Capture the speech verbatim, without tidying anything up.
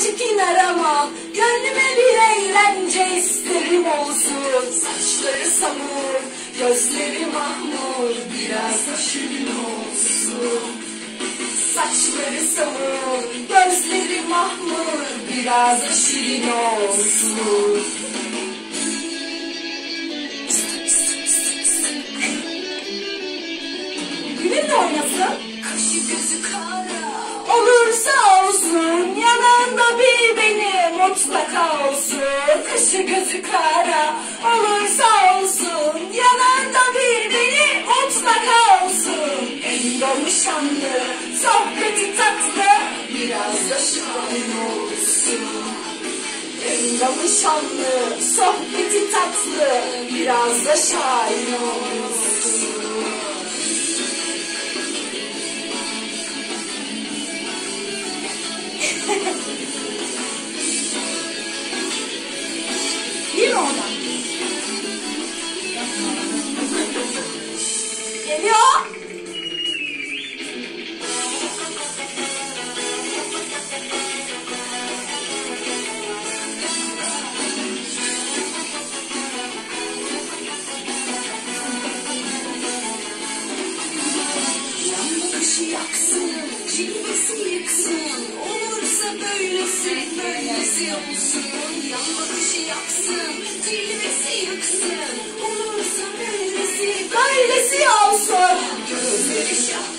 çekin arama, gönlüme bir eğlence isterim olsun. Saçları samur, gözleri mahmur, biraz da şirin olsun. Saçları samur, gözleri mahmur, biraz da şirin olsun. Gülün de oynasın. Kaşı gözü kara, olursa olsun, yanında bir beni mutlaka olsun. Kaşı gözü kara, olursa olsun, yanında bir beni mutlaka olsun. Endamı şanlı, sohbeti tatlı, biraz da şahin olsun. Endamı şanlı, sohbeti tatlı, biraz da şahin olsun. Değil mi oradan? Geliyor. Yan bakışı yaksın, cilvesi yıksın, olursa böylesi, böylesi olsun. Yan bakışı yaksın, cilvesi yıksın, olursa böylesi, böylesi olsun. Gözleri şah